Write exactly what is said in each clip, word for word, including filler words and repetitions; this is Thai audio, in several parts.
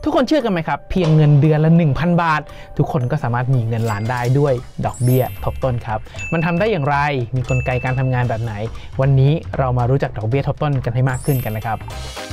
ทุกคนเชื่อกันไหมครับเพียงเงินเดือนละ หนึ่งพัน บาททุกคนก็สามารถมีเงินล้านได้ด้วยดอกเบี้ยทบต้นครับมันทำได้อย่างไรมีกลไกการทำงานแบบไหนวันนี้เรามารู้จักดอกเบี้ยทบต้นกันให้มากขึ้นกันนะครับ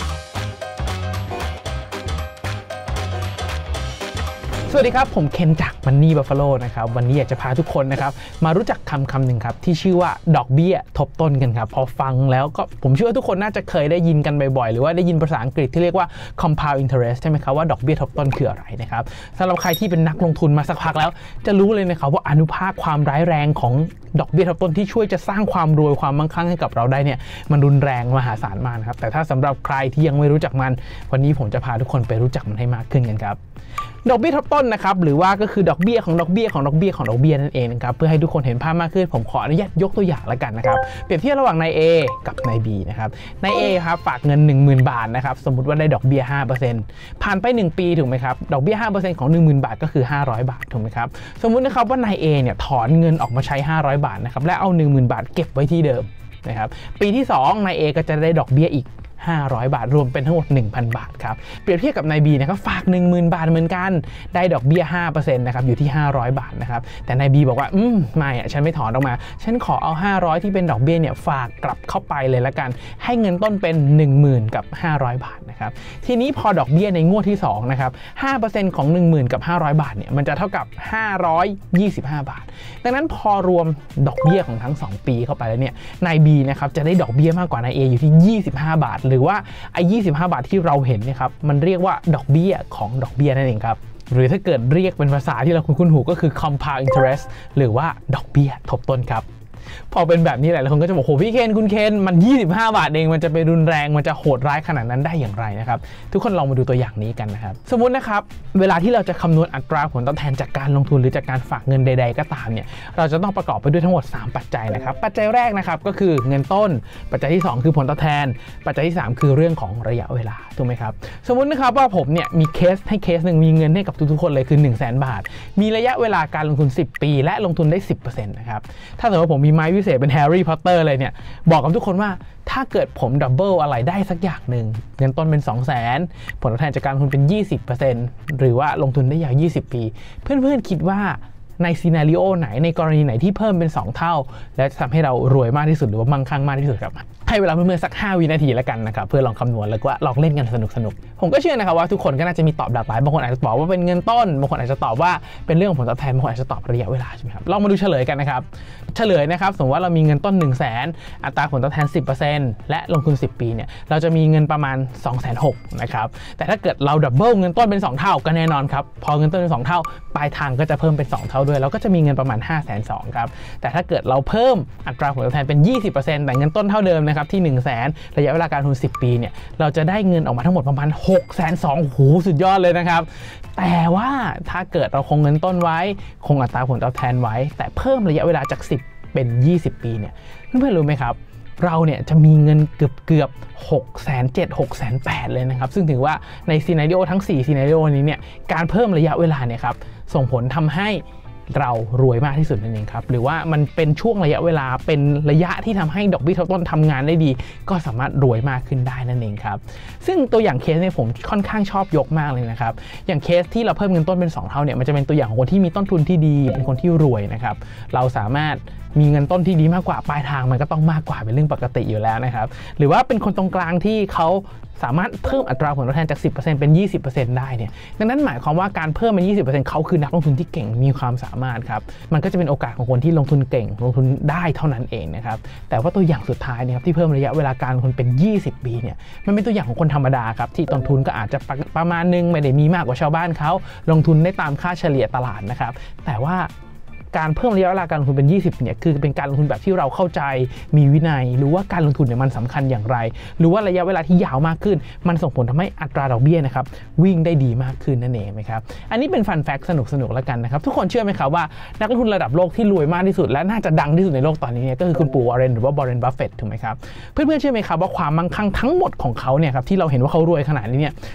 สวัสดีครับผมเคนจาก Money Buffalo นะครับวันนี้อยากจะพาทุกคนนะครับมารู้จักคำคำหนึ่งครับที่ชื่อว่าดอกเบี้ยทบต้นกันครับพอฟังแล้วก็ผมเชื่อว่าทุกคนน่าจะเคยได้ยินกันบ่อยๆหรือว่าได้ยินภาษาอังกฤษที่เรียกว่า compound interest ใช่ไหมครับว่าดอกเบี้ยทบต้นคืออะไรนะครับสำหรับใครที่เป็นนักลงทุนมาสักพักแล้วจะรู้เลยนะครับว่าอานุภาคความร้ายแรงของดอกเบี้ยทบต้นที่ช่วยจะสร้างความรวยความมั่งคั่งให้กับเราได้เนี่ยมันรุนแรงมหาศาลมากครับแต่ถ้าสำหรับใครที่ยังไม่รู้จักมันวันนี้ผมจะพาทุกคนไปรู้จักมันให้มากขึ้นกันครับดอกเบี้ยทบต้นนะครับหรือว่าก็คือดอกเบี้ยของดอกเบี้ยของดอกเบี้ยของดอกเบี้ยนั่นเองนะครับเพื่อให้ทุกคนเห็นภาพมากขึ้นผมขออนุญาตยกตัวอย่างละกันนะครับเปรียบเทียบระหว่างนาย A กับนาย B นะครับนาย A ครับฝากเงิน หนึ่งหมื่น บาทนะครับสมมุติว่าได้ดอกเบี้ย ห้าเปอร์เซ็นต์ ผ่านไปหนึ่งปีถูกไหมครับดอกเบี้ย ห้าเปอร์เซ็นต์ ของ หนึ่งหมื่น บาทก็คือห้าร้อยบาทถูกไหมครับสมมุตินะครับว่านาย A เนี่ยถอนเงินออกมาใช้ห้าร้อยบาทนะครับและเอา หนึ่งหมื่น บาทเก็บไว้ที่เดิมนะครับปีที่สองนาย A ก็จะได้ดอกเบี้ยอีกห้าร้อยบาทรวมเป็นทั้งหมด หนึ่งพัน บาทครับเปรียบเทียบกับนาย B นะครับฝาก หนึ่งหมื่น บาทเหมือนกันได้ดอกเบี้ย ห้าเปอร์เซ็นต์ นะครับอยู่ที่ห้าร้อยบาทนะครับแต่นาย B บอกว่าอืมไม่อ่ะฉันไม่ถอนออกมาฉันขอเอาห้าร้อยที่เป็นดอกเบี้ยเนี่ยฝากกลับเข้าไปเลยละกันให้เงินต้นเป็น หนึ่งหมื่น กับห้าร้อยบาทนะครับทีนี้พอดอกเบี้ยในงวดที่สองนะครับ ห้าเปอร์เซ็นต์ ของ หนึ่งหมื่น กับห้าร้อยบาทเนี่ยมันจะเท่ากับห้าร้อยยี่สิบห้าบาทดังนั้นพอรวมดอกเบี้ยของทั้งสองปีเข้าไปแล้วเนี่ยนาย B นะครับจะได้ดอกเบี้ยมากกว่านาย A อยู่ที่ยี่สิบห้าบาทหรือว่าไอ้ยี่สิบห้าบาทที่เราเห็นเนี่ยครับมันเรียกว่าดอกเบี้ยของดอกเบี้ยนั่นเองครับหรือถ้าเกิดเรียกเป็นภาษาที่เราคุ้นๆหูก็คือ compound interest หรือว่าดอกเบี้ยทบต้นครับพอเป็นแบบนี้หลายคนก็จะบอกโหพี่เคนคุณเคนมันยี่สิบห้าบาทเองมันจะไปรุนแรงมันจะโหดร้ายขนาดนั้นได้อย่างไรนะครับทุกคนลองมาดูตัวอย่างนี้กันนะครับสมมุตินะครับเวลาที่เราจะคำนวณอัตราผลตอบแทนจากการลงทุนหรือจากการฝากเงินใดๆก็ตามเนี่ยเราจะต้องประกอบไปด้วยทั้งหมดสามปัจจัยนะครับปัจจัยแรกนะครับก็คือเงินต้นปัจจัยที่สองคือผลตอบแทนปัจจัยที่สามคือเรื่องของระยะเวลาถูกไหมครับสมมุตินะครับว่าผมเนี่ยมีเคสให้เคสหนึ่งมีเงินให้กับทุกๆคนเลยคือ หนึ่งแสน บาทมีระยะเวลาการลงทุนสิบปีและลงทุนได้ สิบเปอร์เซ็นต์ นะครับถ้าสมมติว่าผมมีไม้วิเศษเป็นแฮร์รี่พอตเตอร์เลยเนี่ยบอกกับทุกคนว่าถ้าเกิดผมดับเบิลอะไรได้สักอย่างหนึ่งเงินต้นเป็น สองแสน ผลตอบแทนจากการลงทุนเป็น ยี่สิบเปอร์เซ็นต์ หรือว่าลงทุนได้ยาวยี่สิบปีเพื่อนๆคิดว่าในซีนาริโอไหนในกรณีไหนที่เพิ่มเป็นสองเท่าและจะทำให้เรารวยมากที่สุดหรือว่ามั่งคั่งมากที่สุดครับให้เวลาเพื่อนๆสักห้าวินาทีแล้วกันนะครับเพื่อลองคำนวณแล้วก็ลองเล่นกันสนุกๆผมก็เชื่อนะครับว่าทุกคนก็น่าจะมีตอบหลากหลายบางคนอาจจะตอบว่าเป็นเงินต้นบางคนอาจจะตอบว่าเป็นเรื่องของผลตอบแทนบางคนอาจจะตอบระยะเวลาใช่ไหมครับลองมาดูเฉลยกันนะครับเฉลยนะครับสมมติว่าเรามีเงินต้น หนึ่งแสน อัตราผลตอบแทน สิบเปอร์เซ็นต์ และลงทุนสิบปีเนี่ยเราจะมีเงินประมาณ สองแสนหกหมื่น นะครับแต่ถ้าเกิดเราดับเบิลเงินต้นเป็นสองเท่าก็แน่นอนครับพอเงินต้นเป็นสองเท่าปลายทางก็จะเพิ่มเป็นสองเท่าด้วยเราก็จะมีเงินประมาณ ห้าแสนสองหมื่น ครับแต่ถ้าเกิดเราเพิ่มอัตราผลตอบแทนเป็น ยี่สิบเปอร์เซ็นต์ แต่เงินต้นเท่าเดิมนะครับที่ หนึ่งแสน ระยะเวลาการลงทุนสิบปีเนี่ยเราจะได้เงินออกมาทั้งหมดประมาณ หกแสนสองหมื่น โอ้โหสุดยอดเลยนะครับแต่ว่าถ้าเกิดเราคงเงินต้นไว้คงอัตราผลตอบแทนไว้แต่เพิ่มระยะเวลาจากสิบเป็นยี่สิบปีเนี่ยเพื่อนๆรู้ไหมครับเราเนี่ยจะมีเงินเกือบเกือบหกแสนเจ็ด หกแสนแปดเลยนะครับซึ่งถือว่าในซีนาริโอทั้งสี่ซีนาริโอนี้เนี่ยการเพิ่มระยะเวลาเนี่ยครับส่งผลทำให้เรารวยมากที่สุดนั่นเองครับหรือว่ามันเป็นช่วงระยะเวลาเป็นระยะที่ทำให้ดอกเบี้ยทบต้นทำงานได้ดีก็สามารถรวยมากขึ้นได้นั่นเองครับซึ่งตัวอย่างเคสเนี่ยผมค่อนข้างชอบยกมากเลยนะครับอย่างเคสที่เราเพิ่มเงินต้นเป็นสองเท่าเนี่ยมันจะเป็นตัวอย่างของคนที่มีต้นทุนที่ดีเป็นคนที่รวยนะครับเราสามารถมีเงินต้นที่ดีมากกว่าปลายทางมันก็ต้องมากกว่าเป็นเรื่องปกติอยู่แล้วนะครับหรือว่าเป็นคนตรงกลางที่เขาสามารถเพิ่มอัตราผลตอบแทนจาก สิบเปอร์เซ็นต์ เป็น ยี่สิบเปอร์เซ็นต์ ได้เนี่ยดังนั้นหมายความว่าการเพิ่มเป็น ยี่สิบเปอร์เซ็นต์ เขาคือนักลงทุนที่เก่งมีความสามารถครับมันก็จะเป็นโอกาสของคนที่ลงทุนเก่งลงทุนได้เท่านั้นเองนะครับแต่ว่าตัวอย่างสุดท้ายนะครับที่เพิ่มระยะเวลาการลงทุนเป็นยี่สิบปีเนี่ยมันเป็นตัวอย่างของคนธรรมดาครับที่ต้นทุนก็อาจจะประมาณนึงไม่ได้มีมากกว่าชาวบ้านเขาลงทุนได้ตามค่าเฉลี่ยตลาดนะครับแต่ว่าการเพิ่มระยะเวลาการลงทุนเป็นยี่สิบเนี่ยคือเป็นการลงทุนแบบที่เราเข้าใจมีวินัยหรือว่าการลงทุนเนี่ยมันสำคัญอย่างไรหรือว่าระยะเวลาที่ยาวมากขึ้นมันส่งผลทำให้อัตราดอกเบี้ยนะครับวิ่งได้ดีมากขึ้นนั่นเองไหมครับอันนี้เป็นฟันแฟกต์สนุกๆแล้วกันนะครับทุกคนเชื่อไหมครับว่านักลงทุนระดับโลกที่รวยมากที่สุดและน่าจะดังที่สุดในโลกตอนนี้เนี่ยก็คือคุณปู่วอร์เรนหรือว่าบอร์เรนบัฟเฟตต์ถูกไหมครับเพื่อนๆเชื่อไหมครับว่าความมั่งคั่งทั้งหมดของเขาเนี่ยครับที่เราเห็นว่าเขารวยขนาดนี้เนี่ย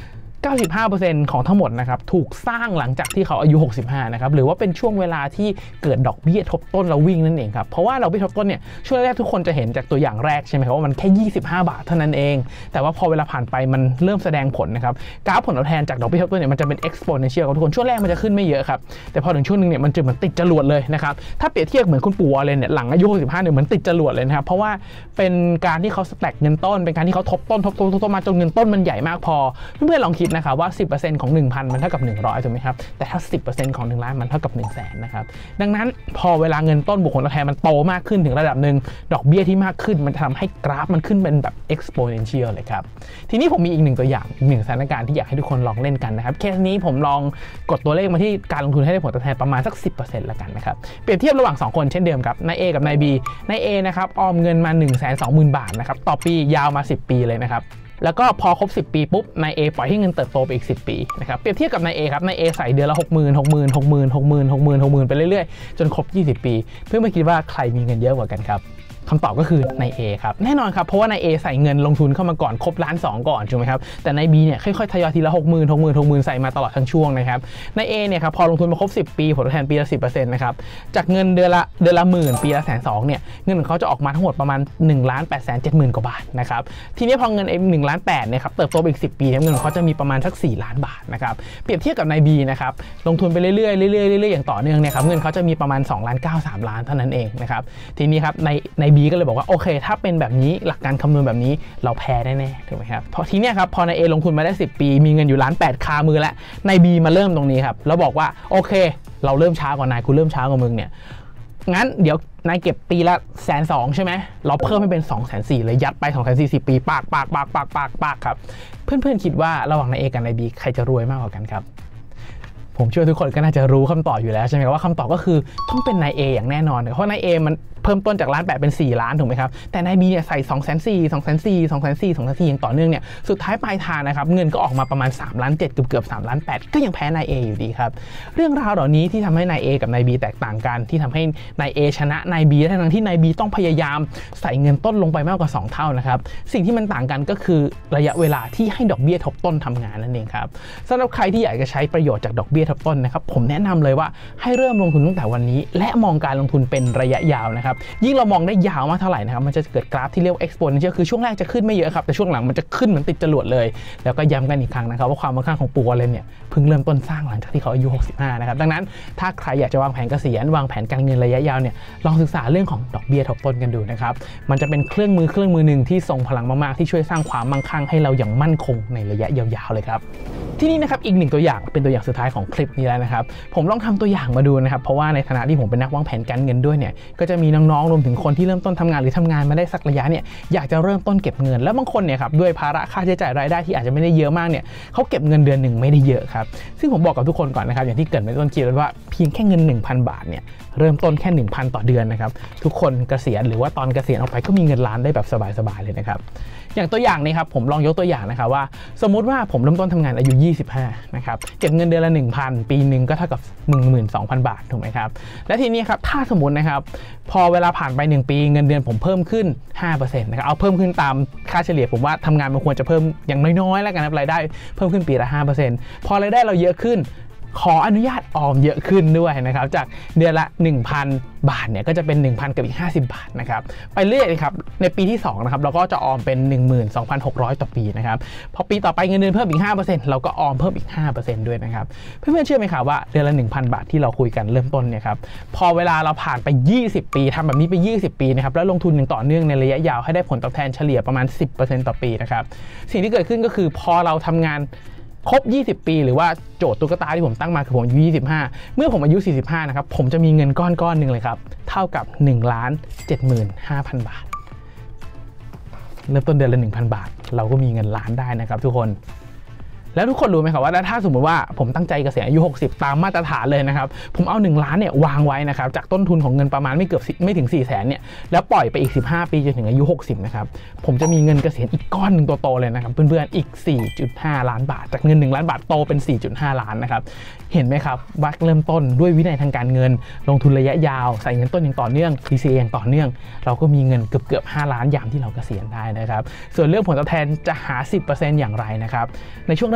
เก้าสิบห้าเปอร์เซ็นต์ ของทั้งหมดนะครับถูกสร้างหลังจากที่เขาอายุหกสิบห้านะครับหรือว่าเป็นช่วงเวลาที่เกิดดอกเบี้ยทบต้นแล้ววิ่งนั่นเองครับเพราะว่าดอกเบี้ยทบต้นเนี่ยช่วงแรกทุกคนจะเห็นจากตัวอย่างแรกใช่ไหมครับว่ามันแค่ยี่สิบห้าบาทเท่านั้นเองแต่ว่าพอเวลาผ่านไปมันเริ่มแสดงผลนะครับกราฟผลตอบแทนจากดอกเบี้ยทบต้นเนี่ยมันจะเป็น exponential ครับทุกคนช่วงแรกมันจะขึ้นไม่เยอะครับแต่พอถึงช่วงนึงเนี่ยมันจะเหมือนติดจรวดเลยนะครับถ้าเปรียบเทียบเหมือนคุณปู่วอร์เรนเนี่ยหลังอายุหกสิบห้าเนี่ยเหมือนติดจรวดเลยนะครับเพราะว่าเป็นการที่เขาสแต็กเงินต้นเป็นการที่เขาทบต้นทบต้นทบต้นมาจนเงินต้นมันใหญ่มากพอเพื่อนๆลองคิดนะครับว่า สิบเปอร์เซ็นต์ ของ หนึ่งพัน มันเท่ากับหนึ่งร้อยถูกไหมครับแต่ถ้า สิบเปอร์เซ็นต์ ของหนึ่งล้านมันเท่ากับ หนึ่งแสน นะครับดังนั้นพอเวลาเงินต้นบวกผลตอบแทนมันโตมากขึ้นถึงระดับหนึ่งดอกเบี้ยที่มากขึ้นมันทำให้กราฟมันขึ้นเป็นแบบ exponential เลยครับทีนี้ผมมีอีกหนึ่งตัวอย่างอีกหนึ่งสถานการณ์ที่อยากให้ทุกคนลองเล่นกันนะครับเคสนี้ผมลองกดตัวเลขมาที่การลงทุนให้ได้ผลตอบแทนประมาณสัก สิบเปอร์เซ็นต์ ละกันนะครับเปรียบเทียบระหว่างสองคนเช่นเดิมครับนาย A กับนาย B นาย A นะครับออมเงินมา หนึ่งแสนสองหมื่น บาทนะครับต่อปียาวมาสิบปีเลยนะครับแล้วก็พอครบสิบปีปุ๊บนาย A ปล่อยให้เงินเติบโตไปอีกสิบปีนะครับเปรียบเทียบกับนาย A ครับนาย A ใส่เดือนละ หกหมื่น หกหมื่น หกหมื่น หกหมื่น หกหมื่น หกหมื่นไปเรื่อยๆจนครบยี่สิบปีเพื่อนมาคิดว่าใครมีเงินเยอะกว่ากันครับคำตอบก็คือนาย A ครับแน่นอนครับเพราะว่านาย A ใส่เงินลงทุนเข้ามาก่อนครบล้านสองก่อนถูกไหมครับแต่นาย B เนี่ยค่อยๆทยอยทีละหกหมื่น หกหมื่น หกหมื่นใส่มาตลอดทั้งช่วงนะครับนาย A เนี่ยครับพอลงทุนมาครบสิบปีผลตอบแทนปีละ สิบเปอร์เซ็นต์ นะครับจากเงินเดือนละเดือนละหมื่นปีละแสนสองเนี่ยเงินของเขาจะออกมาทั้งหมดประมาณ หนึ่งล้านแปดแสนเจ็ดหมื่น กว่าบาทนะครับทีนี้พอเงินไอ้หนึ่งล้านแปดเนี่ยครับเติบโตไปอีกสิบปีเงินของเขาจะมีประมาณสักสี่ล้านบาทนะครับเปรียบเทียบกับนาย B นะครับลงทุนไปเรื่อยๆเรื่อยๆเรื่อยๆอย่างต่อเนื่องเนี่ยครับเงินเขาจะมีประมาณสองล้านเก้า สามล้านเท่านั้นเองนะครับทีนี้ครับในใน B ก็เลยบอกว่าโอเคถ้าเป็นแบบนี้หลักการคำนวณแบบนี้เราแพ้แน่ๆถูกไหมครับพอทีเนี้ยครับพอนาย A ลงทุนมาได้สิบปีมีเงินอยู่ล้านแปดคามือแล้วนาย B มาเริ่มตรงนี้ครับแล้วบอกว่าโอเคเราเริ่มช้ากว่านายคุณเริ่มช้ากว่ามึงเนี่ยงั้นเดี๋ยวนายเก็บปีละแสนสองใช่ไหมเราเพิ่มให้เป็นสองแสนสี่เลยยัดไปสองแสนสี่สิบปีปากปากปากปากปากปากครับเพื่อนๆคิดว่าระหว่างนาย A กับนาย B ใครจะรวยมากกว่ากันครับผมเชื่อทุกคนก็น่าจะรู้คำตอบอยู่แล้วใช่ไหมครับว่าคำตอบก็คือต้องเป็นนาย A อย่างแน่นอนเพราะนาย A มันเพิ่มต้นจากล้านแปดเป็นสี่ล้านถูกไหมครับแต่นาย B เนี่ยใส่สองแสนสี่ สองแสนสี่ สองแสนสี่ สองแสนสี่อย่างต่อเนื่องเนี่ยสุดท้ายปลายทางนะครับเงินก็ออกมาประมาณสามล้านเจ็ดเกือบเกือบสามล้านแปดก็ยังแพ้นาย A อยู่ดีครับเรื่องราวเหล่านี้ที่ทำให้นาย A กับนาย B แตกต่างกันที่ทำให้นาย A ชนะนาย B ทั้งที่นาย B ต้องพยายามใส่เงินต้นลงไปมากกว่าสองเท่านะครับสิ่งที่มันต่างกันก็คือระยะเวลาที่ให้ดอกเบี้ยทบต้นทำงานนั่นเองครับสำหรับใครที่อยากจะใช้ประโยชน์จากดอกเบี้ยทบต้นนะครับผมแนะนำเลยว่าให้เริ่มลงทุนตั้งแต่วันนี้และมองการลงทุนเป็นระยะยาวนะครับยิ่งเรามองได้ยาวมากเท่าไหร่นะครับมันจะเกิดกราฟที่เรียกว่า exponential คือช่วงแรกจะขึ้นไม่เยอะครับแต่ช่วงหลังมันจะขึ้นเหมือนติดจรวดเลยแล้วก็ย้ำกันอีกครั้งนะครับว่าความมั่งคั่งของปู่วอร์เรนเนี่ยเพิ่งเริ่มต้นสร้างหลังจากที่เขาอายุหกสิบห้านะครับดังนั้นถ้าใครอยากจะวางแผนเกษียณวางแผนการเงินระยะยาวเนี่ยลองศึกษาเรื่องของดอกเบี้ยทบต้นกันดูนะครับมันจะเป็นเครื่องมือเครื่องมือหนึ่งที่ทรงพลังมากๆที่ช่วยสร้างความมั่งคั่งให้เราอย่างมั่นคงในระยะยาวๆเลยครับที่นี่นะครับอีกหนึ่งตัวอย่างเป็นตัวอย่างสุดท้ายของคลิปนี้แล้วนะครับผมลองทำตัวอย่างมาดูนะครับเพราะว่าในฐานะที่ผมเป็นนักวางแผนการเงินด้วยเนี่ยก็จะมีน้องๆรวมถึงคนที่เริ่มต้นทำงานหรือทำงานมาได้สักระยะเนี่ยอยากจะเริ่มต้นเก็บเงินแล้วบางคนเนี่ยครับด้วยภาระค่าใช้จ่ายรายได้ที่อาจจะไม่ได้เยอะมากเนี่ยเขาเก็บเงินเดือนหนึ่งไม่ได้เยอะครับซึ่งผมบอกกับทุกคนก่อนนะครับอย่างที่เกิดในต้นคลิปว่าเพียงแค่เงิน หนึ่งพัน บาทเนี่ยเริ่มต้นแค่ หนึ่งพัน ต่อเดือนนะครับทุกคนเกษียณหรือว่าตอนเกษียณออกไปก็มีเงินล้านได้แบบสบายๆเลยนะครับอย่างตัวอย่างนี้ครับผมลองยกตัวอย่างนะครับว่าสมมุติว่าผมเริ่มต้นทำงานอายุยี่สิบห้านะครับเก็บเงินเดือนละ หนึ่งพัน ปีหนึ่งก็เท่ากับ หนึ่งหมื่นสองพัน บาทถูกไหมครับและทีนี้ครับถ้าสมมุตินะครับพอเวลาผ่านไปหนึ่งปีเงินเดือนผมเพิ่มขึ้น ห้าเปอร์เซ็นต์ นะครับเอาเพิ่มขึ้นตามค่าเฉลี่ยผมว่าทำงานมันควรจะเพิ่มอย่างน้อยๆแล้วกันนะรายได้เพิ่มขึ้นปีละ ห้าเปอร์เซ็นต์ พอรายได้เราเยอะขึ้นขออนุญาตออมเยอะขึ้นด้วยนะครับจากเดือนละ หนึ่งพัน บาทเนี่ยก็จะเป็น หนึ่งพัน กับอีกห้าสิบบาทนะครับไปเรื่อยครับในปีที่สองนะครับเราก็จะออมเป็น หนึ่งหมื่นสองพันหกร้อย ต่อปีนะครับพอปีต่อไปเงินเดือนเพิ่มอีก ห้าเปอร์เซ็นต์ เราก็ออมเพิ่มอีก ห้าเปอร์เซ็นต์ ด้วยนะครับเพื่อนๆเชื่อไหมครับว่าเดือนละ หนึ่งพัน บาทที่เราคุยกันเริ่มต้นเนี่ยครับพอเวลาเราผ่านไปยี่สิบปีทำแบบนี้ไปยี่สิบปีนะครับแล้วลงทุนอย่างต่อเนื่องในระยะยาวให้ได้ผลตอบแทนเฉลี่ยประมาณ สิบเปอร์เซ็นต์ ต่อปีนะครับสิ่งที่เกิดขึ้นก็คือพอเราทำงานครบยี่สิบปีหรือว่าโจทย์ตุ๊กตาที่ผมตั้งมาคือผมอายุยี่สิบห้าเมื่อผมอายุสี่สิบห้านะครับผมจะมีเงินก้อนก้อนหนึ่งเลยครับเท่ากับ หนึ่งล้านเจ็ดหมื่นห้าพัน บาทเริ่มต้นเดือนละ หนึ่งพัน บาทเราก็มีเงินล้านได้นะครับทุกคนแล้วทุกคนรู้ไหมครับว่าถ้าสมมติว่าผมตั้งใจเกษียณอายุหกสิบตามมาตรฐานเลยนะครับผมเอาหนึ่งล้านเนี่ยวางไว้นะครับจากต้นทุนของเงินประมาณไม่เกือบไม่ถึงสี่แสนเนี่ยแล้วปล่อยไปอีกสิบห้าปีจนถึงอายุหกสิบนะครับผมจะมีเงินเกษียณอีกก้อนหนึ่งโตๆเลยนะครับเพื่อนๆอีก สี่จุดห้า ล้านบาทจากเงินหนึ่งล้านบาทโตเป็น สี่จุดห้า ล้านนะครับเห็นไหมครับวักเริ่มต้นด้วยวินัยทางการเงินลงทุนระยะยาวใส่เงินต้นอย่างต่อเนื่อง ดี ซี เอ อย่างต่อเนื่องเราก็มีเงินเกือบเกือบห้าล้านยามที่เราเกษียณได้นะครับส่วนเรื่องผลตอบแทนจะหา สิบเปอร์เซ็นต์ อย่างไรนะครับในช่วงเริ่ม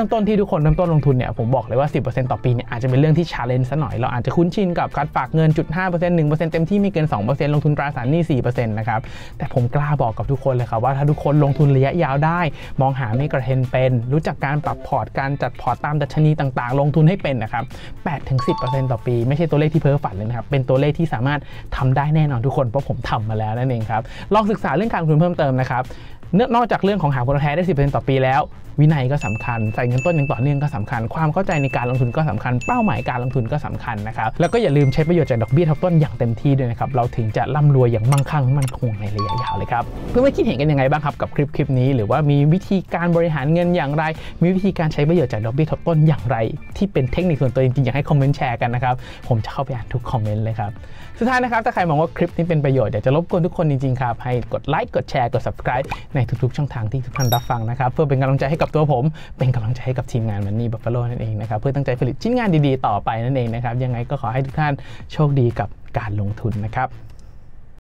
มต้นที่ทุกคนเริ่มต้นลงทุนเนี่ยผมบอกเลยว่า สิบเปอร์เซ็นต์ ต่อปีเนี่ยอาจจะเป็นเรื่องที่ challenge ซะหน่อยเราอาจจะคุ้นชินกับการฝากเงิน ศูนย์จุดห้าเปอร์เซ็นต์ หนึ่งเปอร์เซ็นต์ เต็มที่ไม่เกิน สองเปอร์เซ็นต์ ลงทุนตราสารหนี้ สี่เปอร์เซ็นต์ นะครับแต่ผมกล้าบอกกับทุกคนเลยครับว่าถ้าทุกคนลงทุนระยะยาวได้มองหาเมกะเทรนด์เป็นรู้จักการปรับพอร์ตการจัดพอร์ตตามดัชนีต่างๆลงทุนให้เป็นนะครับ แปดถึงสิบเปอร์เซ็นต์ ต่อปีไม่ใช่ตัวเลขที่เพ้อฝันเลยนะครับเป็นตัวเลขที่สามารถทำได้แน่นอนทุกคนเพราะผมทำมาแล้วนั่นเองครับลองศึกษาเรื่องการลงทุนเพิ่มเติมนะครับนอกจากเรื่องของหาผลตอบแทนได้ สิบเปอร์เซ็นต์ ต่อปีแล้ววินัยก็สำคัญใส่เงินต้นอย่างต่อเนื่องก็สำคัญความเข้าใจในการลงทุนก็สำคัญเป้าหมายการลงทุนก็สำคัญนะครับแล้วก็อย่าลืมใช้ประโยชน์จากดอกเบี้ยทบต้นอย่างเต็มที่ด้วยนะครับเราถึงจะร่ำรวยอย่างมั่งคั่งมั่นคงในระยะยาวเลยครับเพื่อนๆคิดเห็นกันยังไงบ้างครับกับคลิปคลิปนี้หรือว่ามีวิธีการบริหารเงินอย่างไรมีวิธีการใช้ประโยชน์จากดอกเบี้ยทบต้นอย่างไรที่เป็นเทคนิคส่วนตัวจริงๆอยากให้คอมเมนต์แชร์กันนะครับผมจะเข้าไปอ่านทุกคอมเมนต์เลยครับสุดท้ายนะครับถ้าใครมองว่าคลิปนี้เป็นประโยชน์อยากจะรบกวนทุกคนจริงๆครับให้กดไลค์กดแชร์กด ซับสไครบ์ ในทุกๆช่องทางที่ทุกท่านรับฟังนะครับเพื่อเป็นกำลังใจให้กับตัวผมเป็นกำลังใจให้กับทีมงาน Money Buffalo นั่นเองนะครับเพื่อตั้งใจผลิตชิ้นงานดีๆต่อไปนั่นเองนะครับยังไงก็ขอให้ทุกท่านโชคดีกับการลงทุนนะครับ